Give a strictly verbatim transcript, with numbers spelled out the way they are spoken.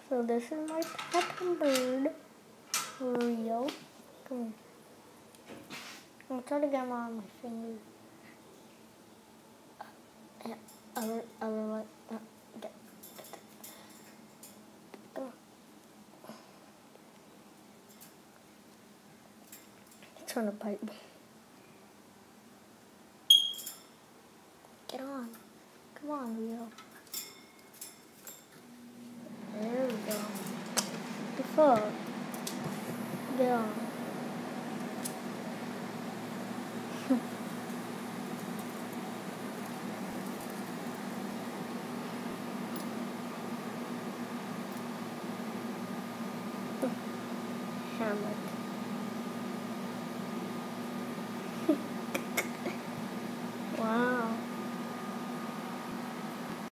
So this is my pet bird, Rio. Come here. I'm trying to get him on my finger. Yeah, I will, I will like, uh, get, get it. Come on. He's trying to bite me. Get on. Come on, Rio. There we go. The fuck? Get on. Hammer.